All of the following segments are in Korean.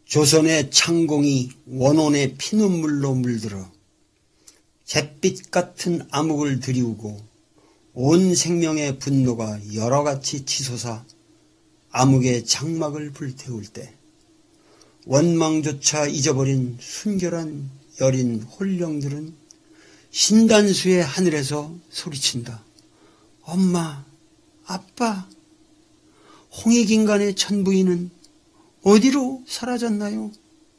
조선의 창공이 원혼의 피눈물로 물들어 잿빛 같은 암흑을 드리우고 온 생명의 분노가 여러같이 치솟아 암흑의 장막을 불태울 때 원망조차 잊어버린 순결한 여린 홀령들은 신단수의 하늘에서 소리친다. 엄마, 아빠, 홍익인간의 천부인은 어디로 사라졌나요?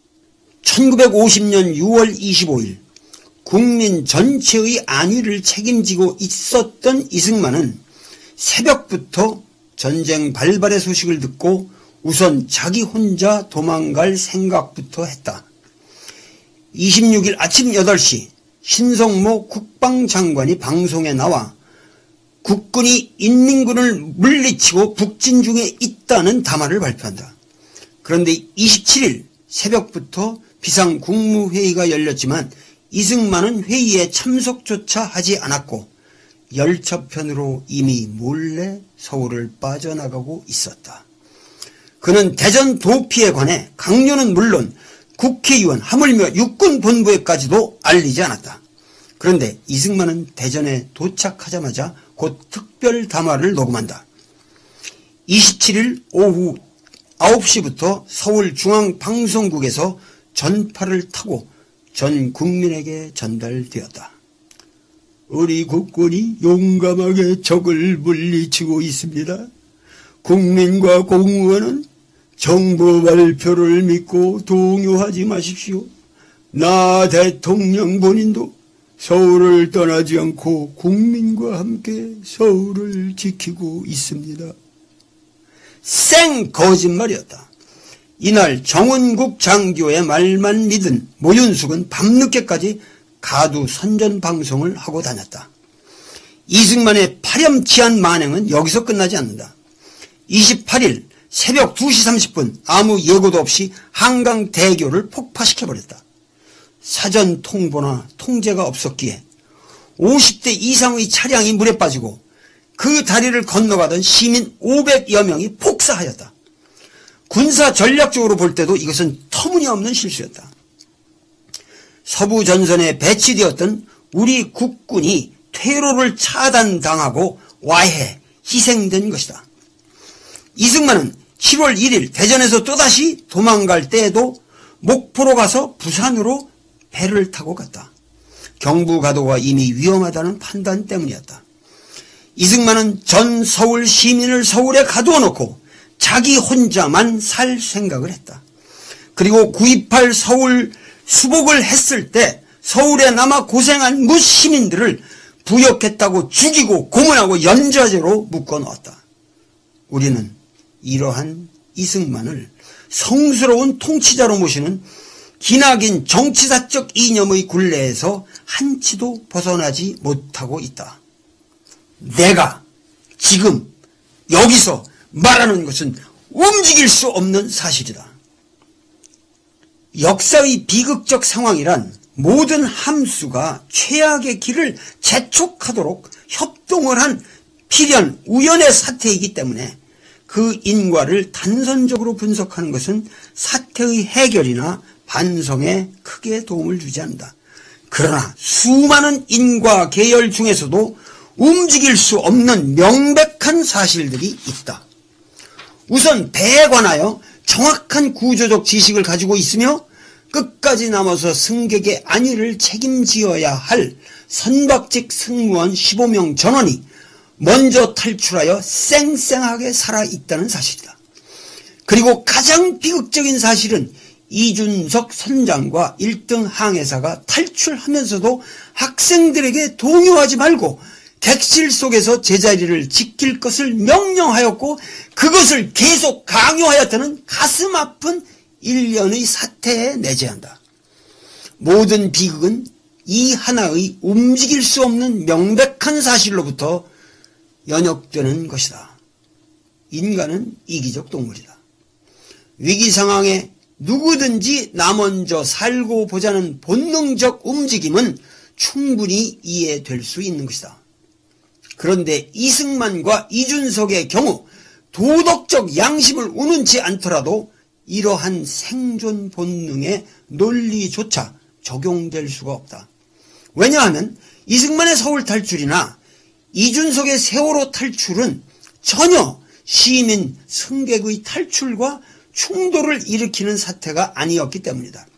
1950년 6월 25일 국민 전체의 안위를 책임지고 있었던 이승만은 새벽부터 전쟁 발발의 소식을 듣고 우선 자기 혼자 도망갈 생각부터 했다. 26일 아침 8시 신성모 국방장관이 방송에 나와 국군이 인민군을 물리치고 북진 중에 있다는 담화를 발표한다. 그런데 27일 새벽부터 비상국무회의가 열렸지만 이승만은 회의에 참석조차 하지 않았고 열차편으로 이미 몰래 서울을 빠져나가고 있었다. 그는 대전 도피에 관해 강요는 물론 국회의원 하물며 육군본부에까지도 알리지 않았다. 그런데 이승만은 대전에 도착하자마자 곧 특별 담화를 녹음한다. 27일 오후 9시부터 서울중앙방송국에서 전파를 타고 전 국민에게 전달되었다. 우리 국군이 용감하게 적을 물리치고 있습니다. 국민과 공무원은 정부 발표를 믿고 동요하지 마십시오. 나 대통령 본인도 서울을 떠나지 않고 국민과 함께 서울을 지키고 있습니다. 생 거짓말이었다. 이날 정은국 장교의 말만 믿은 모윤숙은 밤늦게까지 가두 선전 방송을 하고 다녔다. 이승만의 파렴치한 만행은 여기서 끝나지 않는다. 28일 새벽 2시 30분 아무 예고도 없이 한강대교를 폭파시켜버렸다. 사전 통보나 통제가 없었기에 50대 이상의 차량이 물에 빠지고 그 다리를 건너가던 시민 500여 명이 폭사하였다. 군사 전략적으로 볼 때도 이것은 터무니없는 실수였다. 서부 전선에 배치되었던 우리 국군이 퇴로를 차단당하고 와해, 희생된 것이다. 이승만은 7월 1일 대전에서 또다시 도망갈 때에도 목포로 가서 부산으로 배를 타고 갔다. 경부가도가 이미 위험하다는 판단 때문이었다. 이승만은 전 서울 시민을 서울에 가두어 놓고 자기 혼자만 살 생각을 했다. 그리고 9.28 서울 수복을 했을 때 서울에 남아 고생한 무시민들을 부역했다고 죽이고 고문하고 연좌제로 묶어놓았다. 우리는 이러한 이승만을 성스러운 통치자로 모시는 기나긴 정치사적 이념의 굴레에서 한치도 벗어나지 못하고 있다. 내가 지금 여기서 말하는 것은 움직일 수 없는 사실이다. 역사의 비극적 상황이란 모든 함수가 최악의 길을 재촉하도록 협동을 한 필연 우연의 사태이기 때문에 그 인과를 단선적으로 분석하는 것은 사태의 해결이나 반성에 크게 도움을 주지 않는다. 그러나 수많은 인과 계열 중에서도 움직일 수 없는 명백한 사실들이 있다. 우선 배에 관하여 정확한 구조적 지식을 가지고 있으며 끝까지 남아서 승객의 안위를 책임지어야 할 선박직 승무원 15명 전원이 먼저 탈출하여 쌩쌩하게 살아있다는 사실이다. 그리고 가장 비극적인 사실은 이준석 선장과 1등 항해사가 탈출하면서도 학생들에게 동요하지 말고 객실 속에서 제자리를 지킬 것을 명령하였고 그것을 계속 강요하였다는 가슴 아픈 일련의 사태에 내재한다. 모든 비극은 이 하나의 움직일 수 없는 명백한 사실로부터 연역되는 것이다. 인간은 이기적 동물이다. 위기 상황에 누구든지 나 먼저 살고 보자는 본능적 움직임은 충분히 이해될 수 있는 것이다. 그런데 이승만과 이준석의 경우 도덕적 양심을 우는치 않더라도 이러한 생존 본능의 논리조차 적용될 수가 없다. 왜냐하면 이승만의 서울 탈출이나 이준석의 세월호 탈출은 전혀 시민 승객의 탈출과 충돌을 일으키는 사태가 아니었기 때문이다.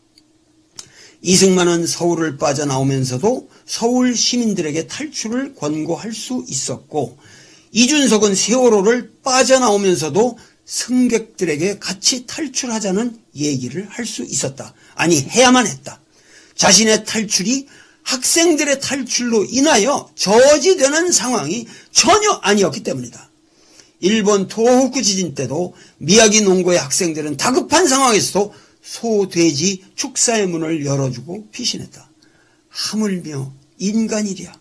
이승만은 서울을 빠져나오면서도 서울 시민들에게 탈출을 권고할 수 있었고, 이준석은 세월호를 빠져나오면서도 승객들에게 같이 탈출하자는 얘기를 할 수 있었다. 아니, 해야만 했다. 자신의 탈출이 학생들의 탈출로 인하여 저지되는 상황이 전혀 아니었기 때문이다. 일본 토호쿠 지진 때도 미야기 농고의 학생들은 다급한 상황에서도 소, 돼지 축사의 문을 열어주고 피신했다. 하물며 인간이랴.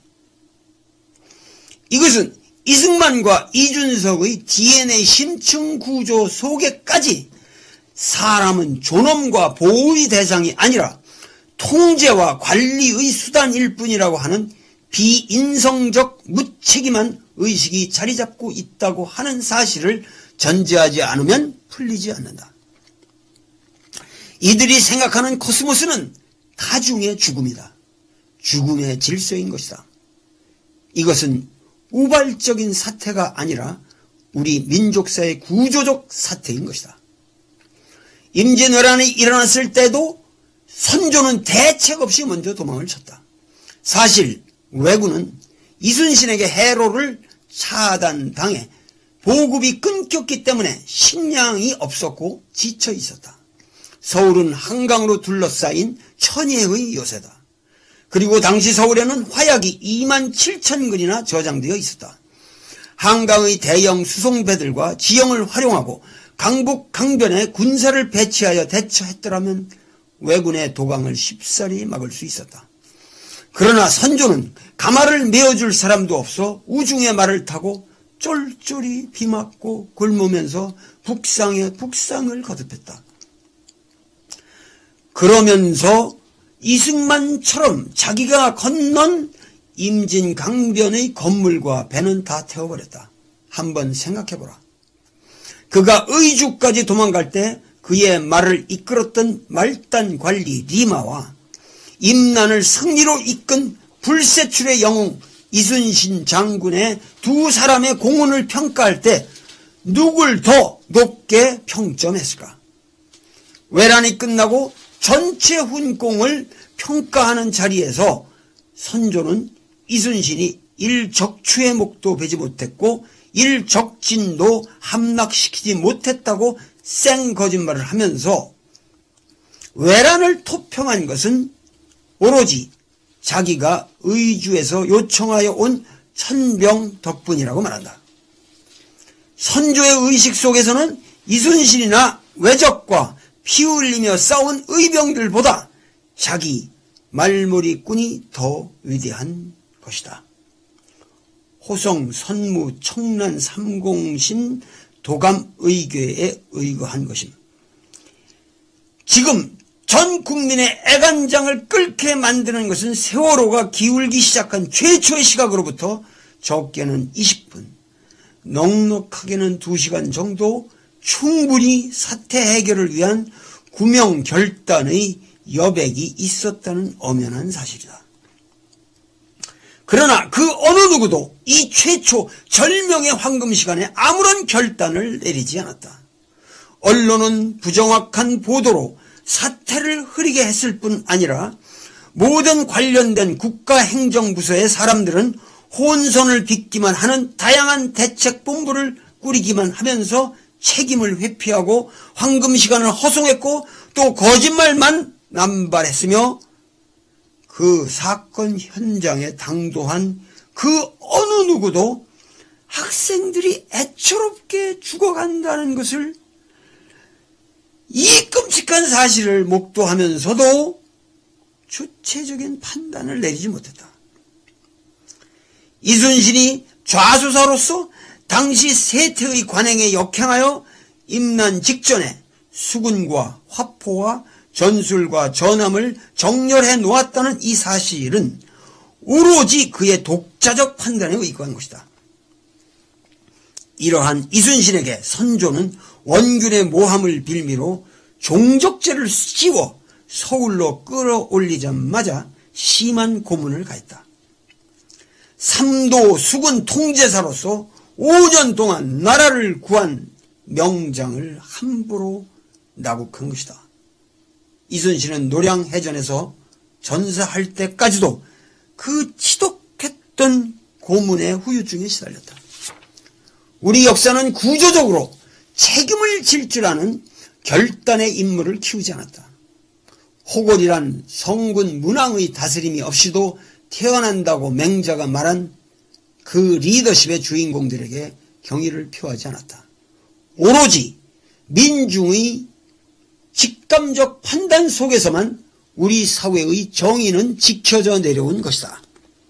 이것은 이승만과 이준석의 DNA 심층 구조 속에까지 사람은 존엄과 보호의 대상이 아니라 통제와 관리의 수단일 뿐이라고 하는 비인성적 무책임한 의식이 자리 잡고 있다고 하는 사실을 전제하지 않으면 풀리지 않는다. 이들이 생각하는 코스모스는 다중의 죽음이다. 죽음의 질서인 것이다. 이것은 우발적인 사태가 아니라 우리 민족사의 구조적 사태인 것이다. 임진왜란이 일어났을 때도 선조는 대책 없이 먼저 도망을 쳤다. 사실 왜군은 이순신에게 해로를 차단당해 보급이 끊겼기 때문에 식량이 없었고 지쳐 있었다. 서울은 한강으로 둘러싸인 천혜의 요새다. 그리고 당시 서울에는 화약이 27,000근이나 저장되어 있었다. 한강의 대형 수송배들과 지형을 활용하고 강북 강변에 군사를 배치하여 대처했더라면 왜군의 도강을 쉽사리 막을 수 있었다. 그러나 선조는 가마를 메어줄 사람도 없어 우중의 말을 타고 쫄쫄이 비 맞고 굶으면서 북상에 북상을 거듭했다. 그러면서 이승만처럼 자기가 건넌 임진 강변의 건물과 배는 다 태워버렸다. 한번 생각해보라. 그가 의주까지 도망갈 때 그의 말을 이끌었던 말단 관리 리마와 임난을 승리로 이끈 불세출의 영웅 이순신 장군의 두 사람의 공헌을 평가할 때 누굴 더 높게 평점했을까? 외란이 끝나고 전체 훈공을 평가하는 자리에서 선조는 이순신이 일적추의 목도 베지 못했고 일적진도 함락시키지 못했다고 쌩 거짓말을 하면서 외란을 토평한 것은 오로지 자기가 의주에서 요청하여 온 천병 덕분이라고 말한다. 선조의 의식 속에서는 이순신이나 외적과 피 흘리며 싸운 의병들보다 자기 말머리꾼이 더 위대한 것이다. 호성, 선무, 청란, 삼공신, 도감, 의궤에 의거한 것임. 지금 전 국민의 애간장을 끓게 만드는 것은 세월호가 기울기 시작한 최초의 시각으로부터 적게는 20분, 넉넉하게는 2시간 정도 충분히 사태 해결을 위한 구명결단의 여백이 있었다는 엄연한 사실이다. 그러나 그 어느 누구도 이 최초 절명의 황금시간에 아무런 결단을 내리지 않았다. 언론은 부정확한 보도로 사태를 흐리게 했을 뿐 아니라 모든 관련된 국가행정부서의 사람들은 혼선을 빚기만 하는 다양한 대책본부를 꾸리기만 하면서 책임을 회피하고 황금시간을 허송했고 또 거짓말만 남발했으며 그 사건 현장에 당도한 그 어느 누구도 학생들이 애처롭게 죽어간다는 것을 이 끔찍한 사실을 목도하면서도 주체적인 판단을 내리지 못했다. 이순신이 좌수사로서 당시 세태의 관행에 역행하여 임난 직전에 수군과 화포와 전술과 전함을 정렬해 놓았다는 이 사실은 오로지 그의 독자적 판단에 의거한 것이다. 이러한 이순신에게 선조는 원균의 모함을 빌미로 종적죄를 씌워 서울로 끌어올리자마자 심한 고문을 가했다. 삼도 수군 통제사로서 5년 동안 나라를 구한 명장을 함부로 나국한 것이다. 이순신은 노량해전에서 전사할 때까지도 그 지독했던 고문의 후유증에 시달렸다. 우리 역사는 구조적으로 책임을 질 줄 아는 결단의 인물을 키우지 않았다. 호골이란 성군 문왕의 다스림이 없이도 태어난다고 맹자가 말한 그 리더십의 주인공들에게 경의를 표하지 않았다. 오로지 민중의 직감적 판단 속에서만 우리 사회의 정의는 지켜져 내려온 것이다.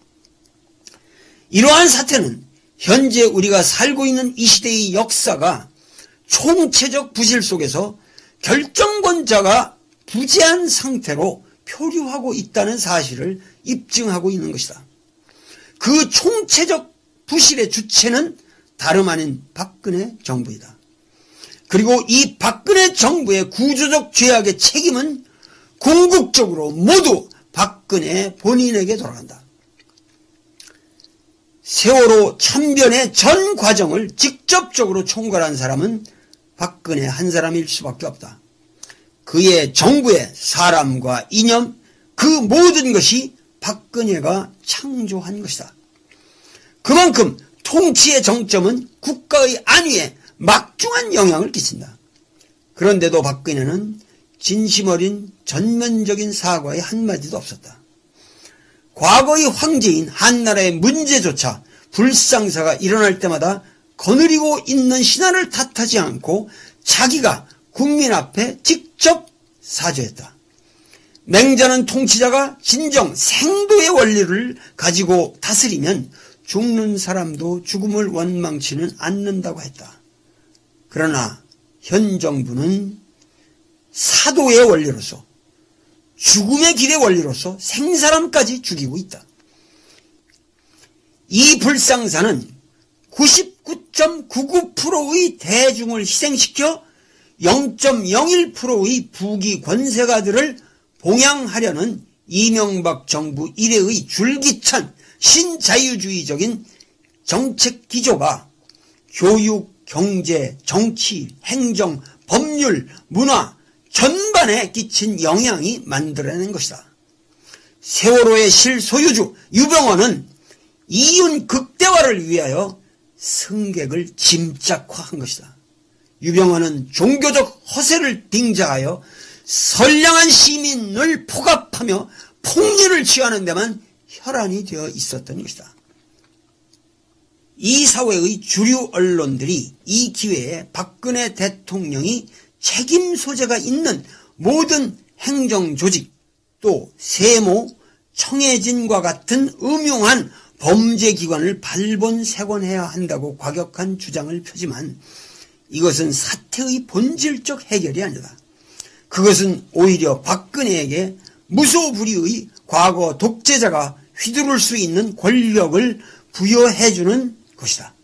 이러한 사태는 현재 우리가 살고 있는 이 시대의 역사가 총체적 부실 속에서 결정권자가 부재한 상태로 표류하고 있다는 사실을 입증하고 있는 것이다. 그 총체적 부실의 주체는 다름 아닌 박근혜 정부이다. 그리고 이 박근혜 정부의 구조적 죄악의 책임은 궁극적으로 모두 박근혜 본인에게 돌아간다. 세월호 참변의 전 과정을 직접적으로 총괄한 사람은 박근혜 한 사람일 수밖에 없다. 그의 정부의 사람과 이념, 그 모든 것이 박근혜가 창조한 것이다. 그만큼 통치의 정점은 국가의 안위에 막중한 영향을 끼친다. 그런데도 박근혜는 진심 어린 전면적인 사과의 한마디도 없었다. 과거의 황제인 한나라의 문제조차 불상사가 일어날 때마다 거느리고 있는 신하를 탓하지 않고 자기가 국민 앞에 직접 사죄했다. 맹자는 통치자가 진정 생도의 원리를 가지고 다스리면 죽는 사람도 죽음을 원망치는 않는다고 했다. 그러나 현 정부는 사도의 원리로서 죽음의 길의 원리로서 생사람까지 죽이고 있다. 이 불상사는 99.99%의 대중을 희생시켜 0.01%의 부귀 권세가들을 봉양하려는 이명박 정부 이래의 줄기찬 신자유주의적인 정책 기조가 교육, 경제, 정치, 행정, 법률, 문화 전반에 끼친 영향이 만들어낸 것이다. 세월호의 실소유주 유병헌은 이윤 극대화를 위하여 승객을 짐짝화한 것이다. 유병헌은 종교적 허세를 빙자하여 선량한 시민을 포갑하며 폭리를 취하는 데만 혈안이 되어 있었던 것이다. 이 사회의 주류 언론들이 이 기회에 박근혜 대통령이 책임 소재가 있는 모든 행정조직 또 세모, 청해진과 같은 음흉한 범죄기관을 발본색원해야 한다고 과격한 주장을 펴지만 이것은 사태의 본질적 해결이 아니다. 그것은 오히려 박근혜에게 무소불위의 과거 독재자가 휘두를 수 있는 권력을 부여해주는 것이다.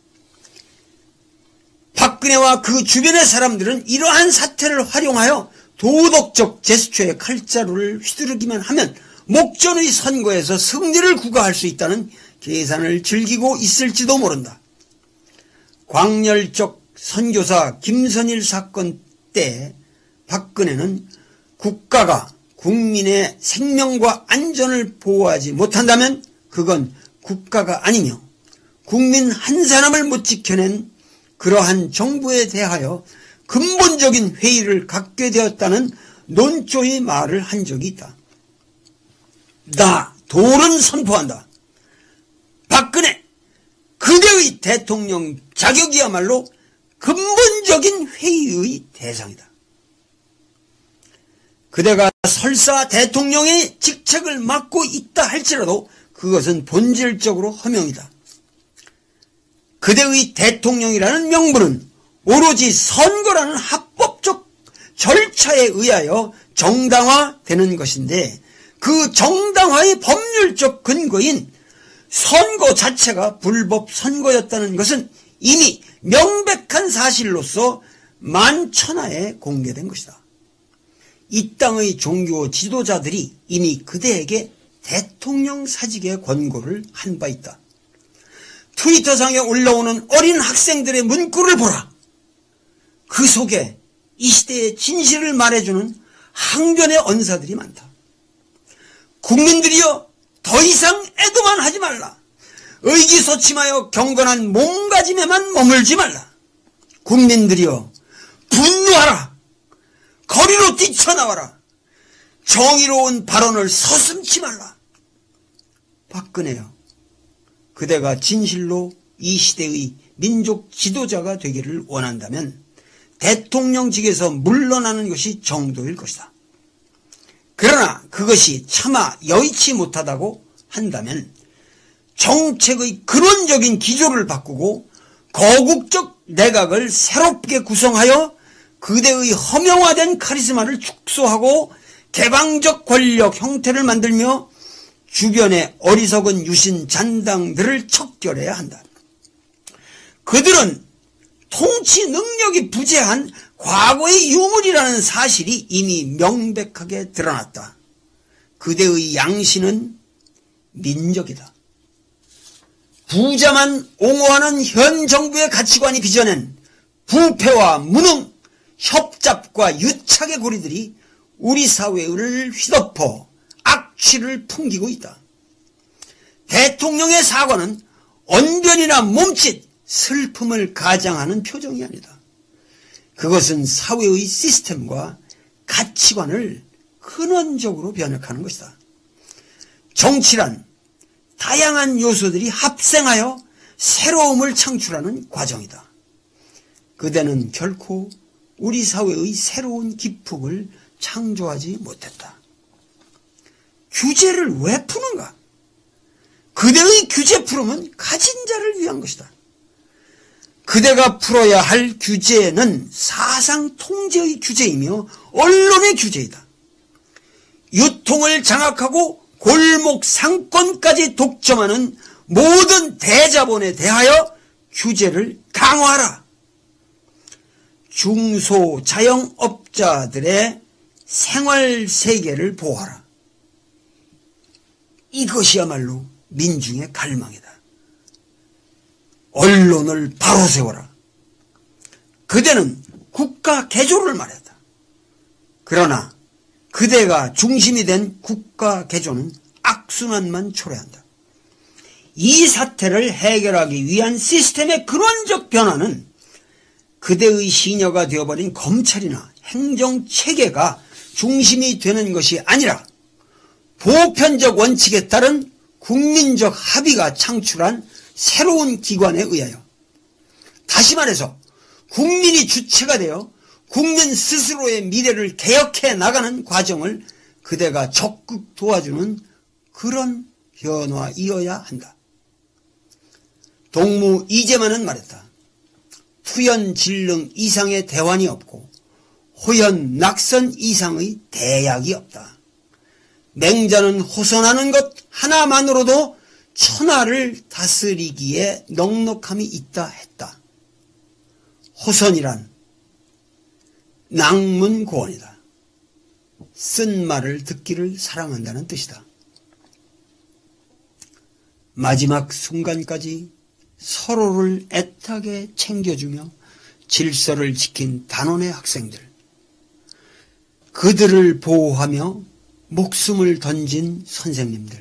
박근혜와 그 주변의 사람들은 이러한 사태를 활용하여 도덕적 제스처의 칼자루를 휘두르기만 하면 목전의 선거에서 승리를 구가할 수 있다는 계산을 즐기고 있을지도 모른다. 광렬적 선교사 김선일 사건 때 박근혜는 국가가 국민의 생명과 안전을 보호하지 못한다면 그건 국가가 아니며 국민 한 사람을 못 지켜낸 그러한 정부에 대하여 근본적인 회의를 갖게 되었다는 논조의 말을 한 적이 있다. 나 돌은 선포한다. 박근혜 그대의 대통령 자격이야말로 근본적인 회의의 대상이다. 그대가 설사 대통령의 직책을 맡고 있다 할지라도 그것은 본질적으로 허명이다. 그대의 대통령이라는 명분은 오로지 선거라는 합법적 절차에 의하여 정당화되는 것인데 그 정당화의 법률적 근거인 선거 자체가 불법 선거였다는 것은 이미 명백한 사실로서 만천하에 공개된 것이다. 이 땅의 종교 지도자들이 이미 그대에게 대통령 사직의 권고를 한 바 있다. 트위터상에 올라오는 어린 학생들의 문구를 보라. 그 속에 이 시대의 진실을 말해주는 항변의 언사들이 많다. 국민들이여, 더 이상 애도만 하지 말라. 의기소침하여 경건한 몸가짐에만 머물지 말라. 국민들이여, 분노하라. 거리로 뛰쳐나와라. 정의로운 발언을 서슴지 말라. 박근혜여, 그대가 진실로 이 시대의 민족 지도자가 되기를 원한다면 대통령직에서 물러나는 것이 정도일 것이다. 그러나 그것이 차마 여의치 못하다고 한다면 정책의 근원적인 기조를 바꾸고 거국적 내각을 새롭게 구성하여 그대의 허명화된 카리스마를 축소하고 개방적 권력 형태를 만들며 주변의 어리석은 유신 잔당들을 척결해야 한다. 그들은 통치 능력이 부재한 과거의 유물이라는 사실이 이미 명백하게 드러났다. 그대의 양신은 민족이다. 부자만 옹호하는 현 정부의 가치관이 빚어낸 부패와 무능, 협잡과 유착의 고리들이 우리 사회를 휘덮어 악취를 풍기고 있다. 대통령의 사과는 언변이나 몸짓, 슬픔을 가장하는 표정이 아니다. 그것은 사회의 시스템과 가치관을 근원적으로 변혁하는 것이다. 정치란 다양한 요소들이 합생하여 새로움을 창출하는 과정이다. 그대는 결코 우리 사회의 새로운 기폭을 창조하지 못했다. 규제를 왜 푸는가? 그대의 규제 풀음은 가진 자를 위한 것이다. 그대가 풀어야 할 규제는 사상 통제의 규제이며 언론의 규제이다. 유통을 장악하고 골목 상권까지 독점하는 모든 대자본에 대하여 규제를 강화하라. 중소자영업자들의 생활 세계를 보호하라. 이것이야말로 민중의 갈망이다. 언론을 바로 세워라. 그대는 국가 개조를 말했다. 그러나 그대가 중심이 된 국가 개조는 악순환만 초래한다. 이 사태를 해결하기 위한 시스템의 근원적 변화는 그대의 시녀가 되어버린 검찰이나 행정체계가 중심이 되는 것이 아니라 보편적 원칙에 따른 국민적 합의가 창출한 새로운 기관에 의하여, 다시 말해서 국민이 주체가 되어 국민 스스로의 미래를 개혁해 나가는 과정을 그대가 적극 도와주는 그런 변화이어야 한다. 동무 이재만은 말했다. 투연진릉 이상의 대환이 없고 호연 낙선 이상의 대약이 없다. 맹자는 호선하는 것 하나만으로도 천하를 다스리기에 넉넉함이 있다 했다. 호선이란 낭문고원이다. 쓴 말을 듣기를 사랑한다는 뜻이다. 마지막 순간까지 서로를 애타게 챙겨주며 질서를 지킨 단원의 학생들, 그들을 보호하며 목숨을 던진 선생님들,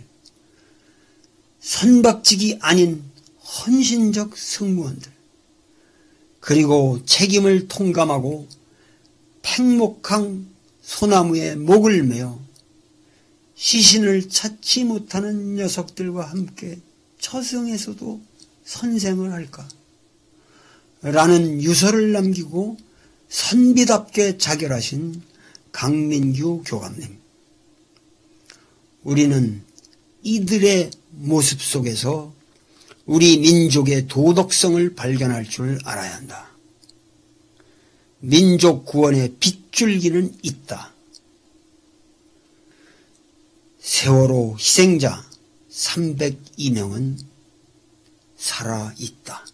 선박직이 아닌 헌신적 승무원들, 그리고 책임을 통감하고 팽목항 소나무에 목을 메어 시신을 찾지 못하는 녀석들과 함께 처승에서도 선생을 할까? 라는 유서를 남기고 선비답게 자결하신 강민규 교감님. 우리는 이들의 모습 속에서 우리 민족의 도덕성을 발견할 줄 알아야 한다. 민족 구원의 빗줄기는 있다. 세월호 희생자 302명은 살아있다.